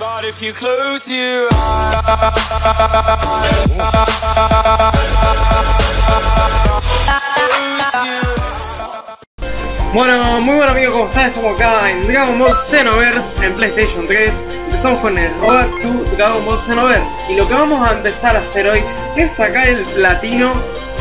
But if you close your eyes. Bueno, muy buen amigo, ¿cómo están? Estamos acá en Dragon Ball Xenoverse en PlayStation 3. Empezamos con el Road to Dragon Ball Xenoverse. Y lo que vamos a empezar a hacer hoy es sacar el platino,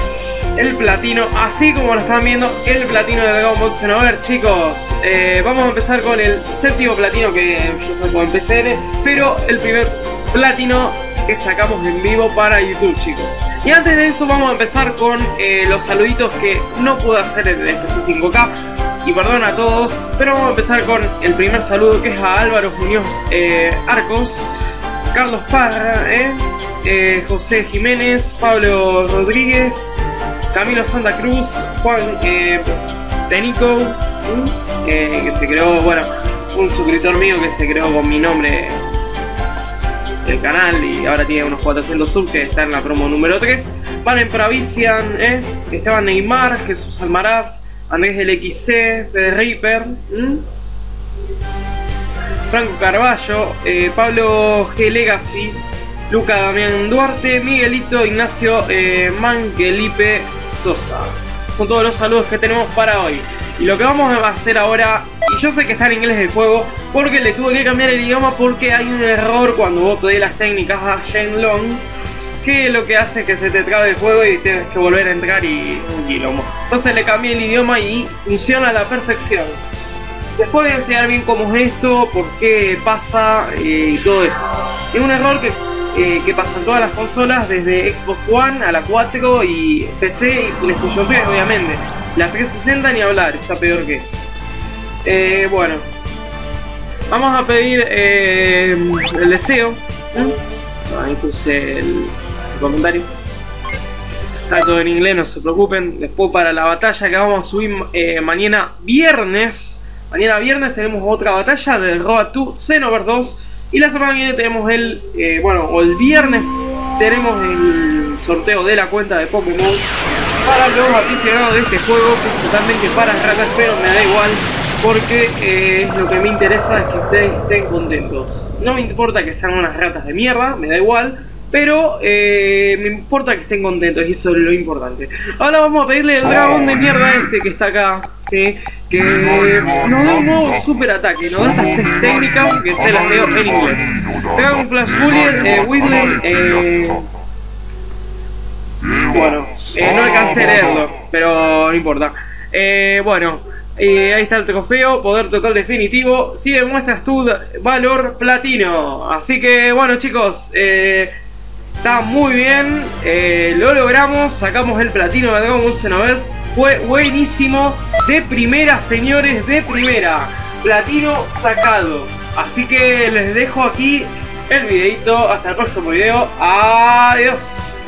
así como lo están viendo, el platino de Dragon Ball Xenoverse, chicos. Vamos a empezar con el séptimo platino que yo saco en PC, pero el primer platino que sacamos en vivo para YouTube, chicos. Y antes de eso vamos a empezar con los saluditos que no pude hacer en el especial 5K. Y perdón a todos, pero vamos a empezar con el primer saludo, que es a Álvaro Muñoz Arcos, Carlos Parra, José Jiménez, Pablo Rodríguez, Camilo Santa Cruz, Juan Tenico, que se creó, bueno, un suscriptor mío que se creó con mi nombre el canal y ahora tiene unos 400 subs, que está en la promo número 3. Valen Pravician, Esteban Neymar, Jesús Almaraz, Andrés LXC, Fede Reaper, Franco Carballo, Pablo G. Legacy, Luca Damián Duarte, Miguelito Ignacio Manguelipe Sosa. Son todos los saludos que tenemos para hoy. Y lo que vamos a hacer ahora, y yo sé que está en inglés el juego, porque le tuve que cambiar el idioma porque hay un error cuando vos pedís las técnicas a Shenlong, que lo que hace es que se te trabe el juego y tienes que volver a entrar y un quilombo. Entonces le cambié el idioma y funciona a la perfección. Después voy a enseñar bien cómo es esto, por qué pasa y todo eso. Es un error que pasa en todas las consolas, desde Xbox One a la 4 y PC y PlayStation 3, obviamente. La 360 ni hablar, está peor que. Bueno, vamos a pedir el deseo. Ahí puse el comentario. Está todo en inglés, no se preocupen. Después, para la batalla que vamos a subir mañana viernes. Mañana viernes tenemos otra batalla del Road to Xenoverse 2. Y la semana que viene tenemos el viernes tenemos el sorteo de la cuenta de Pokémon para los aficionados de este juego, que es totalmente para ratas, pero me da igual, porque lo que me interesa es que ustedes estén contentos. No me importa que sean unas ratas de mierda, me da igual, pero me importa que estén contentos y eso es lo importante. Ahora vamos a pedirle el dragón de mierda que está acá, ¿sí? Que nos da un nuevo super ataque, nos da estas tres técnicas que se las leo en inglés. Dragon Flash Bullet, Whirling, bueno, no alcancé a leerlo, pero no importa. Bueno, ahí está el trofeo, poder total definitivo. Si demuestras tu valor platino. Así que bueno, chicos, está muy bien, lo logramos, sacamos el platino de Dragon Ball Xenoverse. Fue buenísimo, de primera, señores, de primera, platino sacado. Así que les dejo aquí el videito, hasta el próximo video, adiós.